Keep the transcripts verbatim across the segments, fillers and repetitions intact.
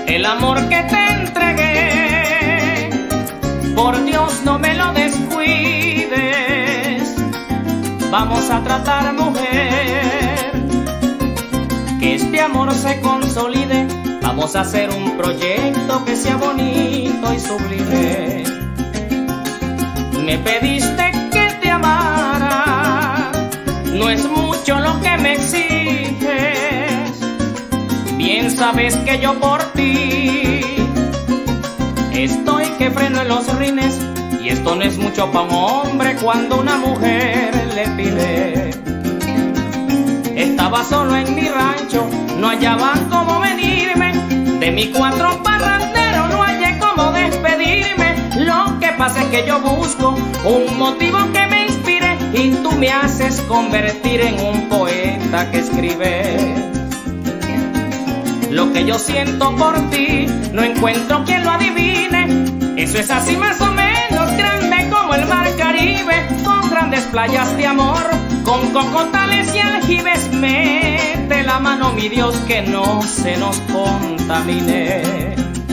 El amor que te entregué, por Dios no me lo descuides. Vamos a tratar, mujer, que este amor se consolide. Vamos a hacer un proyecto que sea bonito y sublime. Me pediste que te amara, no es mucho lo que me exiges. Bien sabes que yo por ti estoy que freno en los rines, y esto no es mucho para un hombre cuando una mujer le pide. Estaba solo en mi rancho, no hallaba cómo venirme, de mi cuatro parrandero no hallé cómo despedirme. Lo que pasa es que yo busco un motivo que me inspire, y tú me haces convertir en un poeta que escribe. Lo que yo siento por ti, no encuentro quien lo adivine. Eso es así más o menos, grande como el mar Caribe, con grandes playas de amor, con cocotales y aljibes. Mete la mano, mi Dios, que no se nos contamine.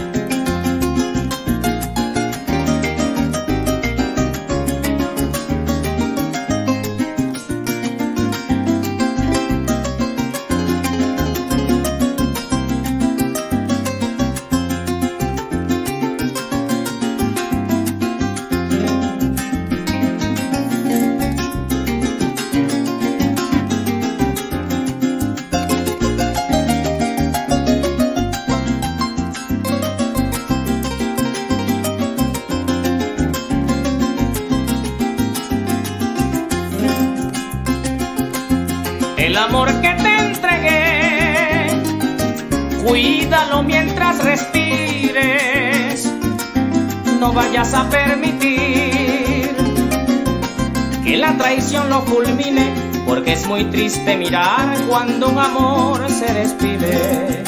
El amor que te entregué, cuídalo mientras respires. No vayas a permitir que la traición lo fulmine, porque es muy triste mirar cuando un amor se despide.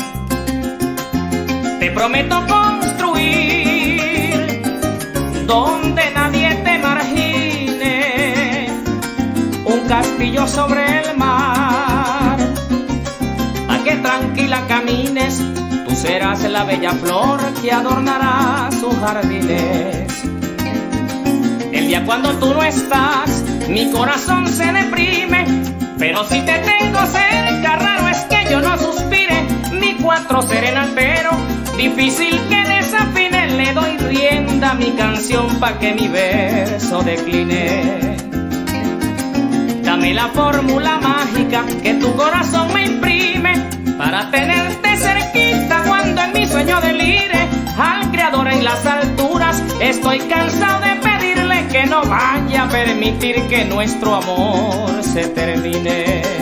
Te prometo construir donde nadie te margine, un castillo sobre el mar, a que tranquila camines. Tú serás la bella flor que adornará sus jardines. El día cuando tú no estás, mi corazón se deprime, pero si te tengo cerca, raro es que yo no suspire. Mi cuatro serenatero, difícil que desafine, le doy rienda a mi canción pa' que mi verso decline. Dame la fórmula mágica que tu corazón me imprime, para tenerte cerquita cuando en mi sueño delire. Al Creador en las alturas estoy cansado de pedirle que no vaya a permitir que nuestro amor se termine.